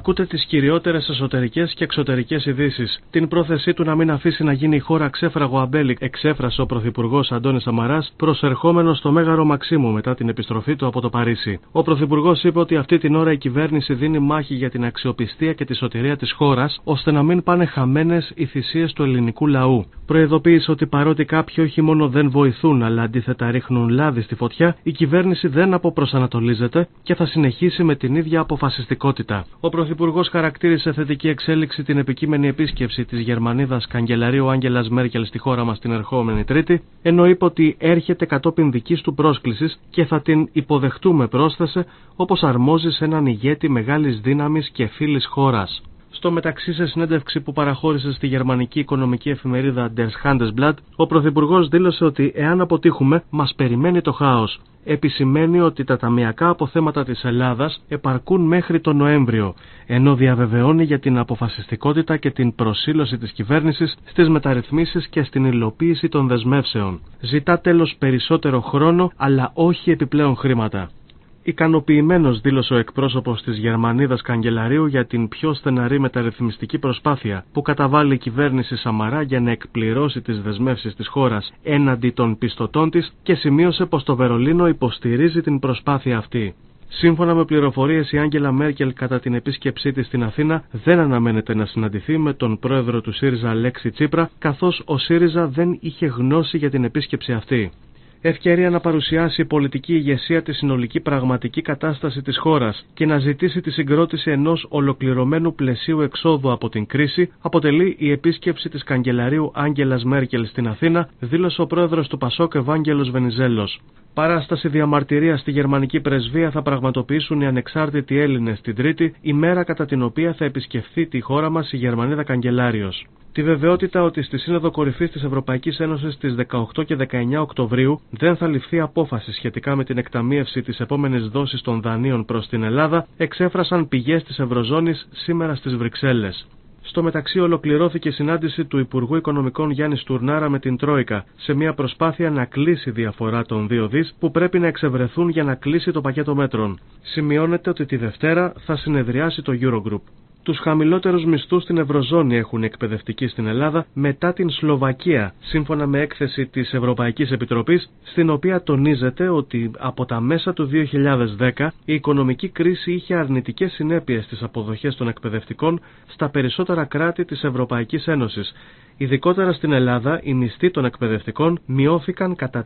Ακούτε τις κυριότερες εσωτερικές και εξωτερικές ειδήσεις. Την πρόθεσή του να μην αφήσει να γίνει η χώρα ξέφραγο αμπέλι εξέφρασε ο Πρωθυπουργός Αντώνης Σαμαράς, προσερχόμενος στο Μέγαρο Μαξίμου μετά την επιστροφή του από το Παρίσι. Ο Πρωθυπουργός είπε ότι αυτή την ώρα η κυβέρνηση δίνει μάχη για την αξιοπιστία και τη σωτηρία της χώρας, ώστε να μην πάνε χαμένες οι θυσίες του ελληνικού λαού. Προειδοποίησε ότι παρότι κάποιοι όχι μόνο δεν βοηθούν, αλλά αντίθετα ρίχνουν λάδι στη φωτιά, η κυβέρνηση δεν αποπροσανατολίζεται και θα συνεχίσει με την ίδια αποφασιστικότητα. Ο Πρωθυπουργός χαρακτήρισε θετική εξέλιξη την επικείμενη επίσκεψη της Γερμανίδας καγκελαρίου Άγγελας Μέρκελ στη χώρα μας την ερχόμενη Τρίτη, ενώ είπε ότι έρχεται κατόπιν δικής του πρόσκλησης και θα την υποδεχτούμε, πρόσθεσε, όπως αρμόζει σε έναν ηγέτη μεγάλης δύναμης και φίλης χώρας. Στο μεταξύ, σε συνέντευξη που παραχώρησε στη γερμανική οικονομική εφημερίδα Der Handelsblatt, ο Πρωθυπουργός δήλωσε ότι εάν αποτύχουμε, μας περιμένει το χάος. Επισημαίνει ότι τα ταμειακά αποθέματα της Ελλάδας επαρκούν μέχρι τον Νοέμβριο, ενώ διαβεβαιώνει για την αποφασιστικότητα και την προσήλωση της κυβέρνησης στις μεταρρυθμίσεις και στην υλοποίηση των δεσμεύσεων. Ζητά τέλος περισσότερο χρόνο, αλλά όχι επιπλέον χρήματα. Ικανοποιημένος δήλωσε ο εκπρόσωπος της Γερμανίδας καγκελαρίου για την πιο στεναρή μεταρρυθμιστική προσπάθεια που καταβάλει η κυβέρνηση Σαμαρά για να εκπληρώσει τις δεσμεύσεις της χώρας έναντι των πιστωτών της και σημείωσε πως το Βερολίνο υποστηρίζει την προσπάθεια αυτή. Σύμφωνα με πληροφορίες, η Άγγελα Μέρκελ κατά την επίσκεψή της στην Αθήνα δεν αναμένεται να συναντηθεί με τον πρόεδρο του ΣΥΡΙΖΑ Αλέξη Τσίπρα, καθώς ο ΣΥΡΙΖΑ δεν είχε γνώση για την επίσκεψη αυτή. Ευκαιρία να παρουσιάσει η πολιτική ηγεσία τη συνολική πραγματική κατάσταση της χώρας και να ζητήσει τη συγκρότηση ενός ολοκληρωμένου πλαισίου εξόδου από την κρίση αποτελεί η επίσκεψη της καγκελαρίου Άγγελας Μέρκελ στην Αθήνα, δήλωσε ο πρόεδρος του ΠΑΣΟΚ Ευάγγελος Βενιζέλος. Παράσταση διαμαρτυρία στη γερμανική πρεσβεία θα πραγματοποιήσουν οι ανεξάρτητοι Έλληνες την Τρίτη, ημέρα κατά την οποία θα επισκεφθεί τη χώρα μας η Γερμανίδα καγκελάριος. Τη βεβαιότητα ότι στη Σύνοδο Κορυφής της Ευρωπαϊκής Ένωσης στις 18 και 19 Οκτωβρίου δεν θα ληφθεί απόφαση σχετικά με την εκταμείευση της επόμενης δόσης των δανείων προς την Ελλάδα, εξέφρασαν πηγές της Ευρωζώνης σήμερα στις Βρυξέλλες. Στο μεταξύ, ολοκληρώθηκε η συνάντηση του Υπουργού Οικονομικών Γιάννη Τουρνάρα με την Τρόικα, σε μια προσπάθεια να κλείσει διαφορά των 2 δις που πρέπει να εξευρεθούν για να κλείσει το πακέτο μέτρων. Σημειώνεται ότι τη Δευτέρα θα συνεδριάσει το Eurogroup. Τους χαμηλότερους μισθούς στην Ευρωζώνη έχουν εκπαιδευτικοί στην Ελλάδα μετά την Σλοβακία, σύμφωνα με έκθεση της Ευρωπαϊκής Επιτροπής, στην οποία τονίζεται ότι από τα μέσα του 2010 η οικονομική κρίση είχε αρνητικές συνέπειες στις αποδοχές των εκπαιδευτικών στα περισσότερα κράτη της Ευρωπαϊκής Ένωσης. Ειδικότερα στην Ελλάδα, οι μισθοί των εκπαιδευτικών μειώθηκαν κατά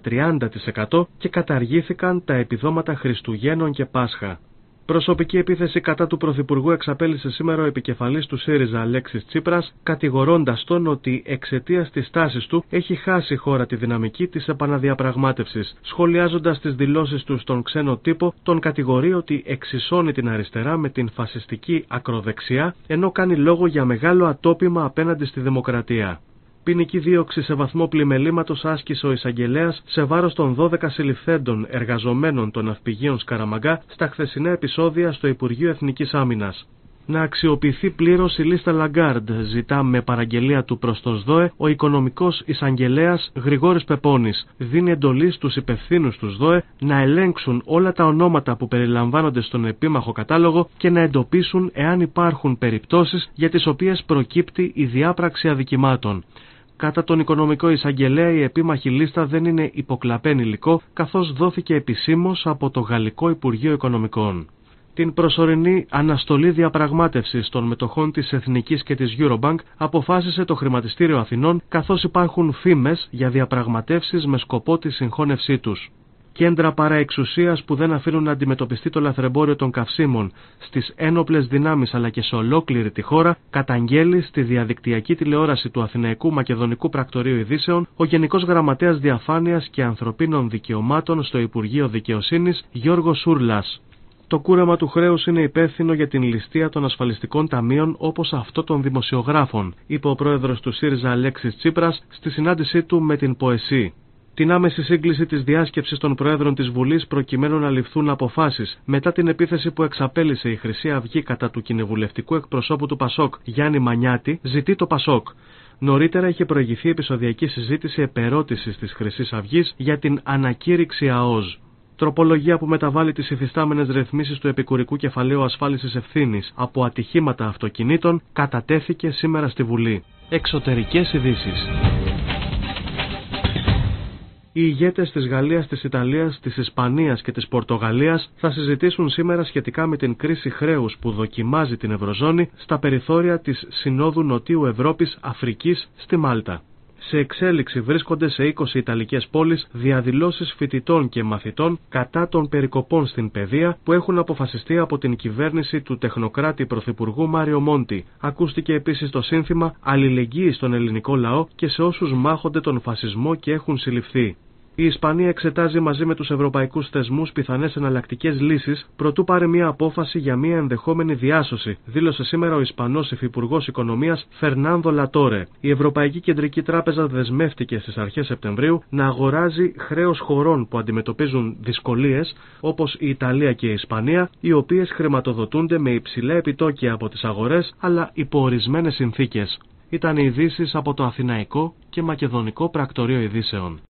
30% και καταργήθηκαν τα επιδόματα Χριστουγέννων και Πάσχα. Προσωπική επίθεση κατά του Πρωθυπουργού εξαπέλυσε σήμερα ο επικεφαλής του ΣΥΡΙΖΑ Αλέξης Τσίπρας, κατηγορώντας τον ότι εξαιτίας της τάσης του έχει χάσει η χώρα τη δυναμική της επαναδιαπραγμάτευσης. Σχολιάζοντας τις δηλώσεις του στον ξένο τύπο, τον κατηγορεί ότι εξισώνει την αριστερά με την φασιστική ακροδεξιά, ενώ κάνει λόγο για μεγάλο ατόπιμα απέναντι στη δημοκρατία. Ποινική δίωξη σε βαθμό πλημελήματος άσκησε ο εισαγγελέας σε βάρος των 12 συλληφθέντων εργαζομένων των ναυπηγείων Σκαραμαγκά στα χθεσινά επεισόδια στο Υπουργείο Εθνικής Άμυνας. Να αξιοποιηθεί πλήρως η λίστα Λαγκάρντ, ζητά με παραγγελία του προς το ΣΔΟΕ ο οικονομικός εισαγγελέας Γρηγόρης Πεπώνης. Δίνει εντολή στους υπευθύνους του ΣΔΟΕ να ελέγξουν όλα τα ονόματα που περιλαμβάνονται στον επίμαχο κατάλογο και να εντοπίσουν εάν υπάρχουν περιπτώσεις για τις οποίες προκύπτει η διάπραξη αδικημάτων. Κατά τον οικονομικό εισαγγελέα, η επίμαχη λίστα δεν είναι υποκλαπέν υλικό, καθώς δόθηκε επισήμως από το Γαλλικό Υπουργείο Οικονομικών. Την προσωρινή αναστολή διαπραγμάτευσης των μετοχών της Εθνικής και της Eurobank αποφάσισε το Χρηματιστήριο Αθηνών, καθώς υπάρχουν φήμες για διαπραγματεύσεις με σκοπό τη συγχώνευσή τους. Κέντρα παραεξουσίας που δεν αφήνουν να αντιμετωπιστεί το λαθρεμπόριο των καυσίμων στις ένοπλες δυνάμεις αλλά και σε ολόκληρη τη χώρα, καταγγέλει στη διαδικτυακή τηλεόραση του Αθηναϊκού Μακεδονικού Πρακτορείου Ειδήσεων ο Γενικός Γραμματέας Διαφάνειας και Ανθρωπίνων Δικαιωμάτων στο Υπουργείο Δικαιοσύνης Γιώργος Σούρλας. Το κούρεμα του χρέους είναι υπεύθυνο για την ληστεία των ασφαλιστικών ταμείων όπως αυτό των δημοσιογράφων, είπε ο πρόεδρος του ΣΥΡΙΖΑ Αλέξης Τσίπρας στη συνάντησή του με την ΠΟΕΣΥ. Την άμεση σύγκληση της διάσκεψης των Προέδρων της Βουλής προκειμένου να ληφθούν αποφάσεις μετά την επίθεση που εξαπέλυσε η Χρυσή Αυγή κατά του κοινοβουλευτικού εκπροσώπου του ΠΑΣΟΚ Γιάννη Μανιάτη, ζητεί το ΠΑΣΟΚ. Νωρίτερα είχε προηγηθεί επεισοδιακή συζήτηση επερώτησης της Χρυσής Αυγής για την ανακήρυξη ΑΟΖ. Τροπολογία που μεταβάλλει τις υφιστάμενες ρυθμίσεις του επικουρικού κεφαλαίου ασφάλισης ευθύνης από ατυχήματα αυτοκινήτων κατατέθηκε σήμερα στη Βουλή. Εξωτερικές ειδήσεις. Οι ηγέτες της Γαλλίας, της Ιταλίας, της Ισπανίας και της Πορτογαλίας θα συζητήσουν σήμερα σχετικά με την κρίση χρέους που δοκιμάζει την Ευρωζώνη στα περιθώρια της Συνόδου Νοτιού Ευρώπης Αφρικής στη Μάλτα. Σε εξέλιξη βρίσκονται σε 20 Ιταλικές πόλεις διαδηλώσεις φοιτητών και μαθητών κατά των περικοπών στην παιδεία που έχουν αποφασιστεί από την κυβέρνηση του τεχνοκράτη πρωθυπουργού Μάριο Μόντι. Ακούστηκε επίσης το σύνθημα «Αλληλεγγύη στον ελληνικό λαό και σε όσους μάχονται τον φασισμό και έχουν συλληφθεί». Η Ισπανία εξετάζει μαζί με τους ευρωπαϊκούς θεσμούς πιθανές εναλλακτικές λύσεις προτού πάρει μια απόφαση για μια ενδεχόμενη διάσωση, δήλωσε σήμερα ο Ισπανός Υφυπουργός Οικονομίας Φερνάνδο Λατόρε. Η Ευρωπαϊκή Κεντρική Τράπεζα δεσμεύτηκε στις αρχές Σεπτεμβρίου να αγοράζει χρέος χωρών που αντιμετωπίζουν δυσκολίες, όπως η Ιταλία και η Ισπανία, οι οποίες χρηματοδοτούνται με υψηλά επιτόκια από τις αγορές, αλλά υπό ορισμένες συνθήκες. Ήταν οι ειδήσεις από το Αθηναϊκό και Μακεδονικό Πρακτορείο Ειδήσεων.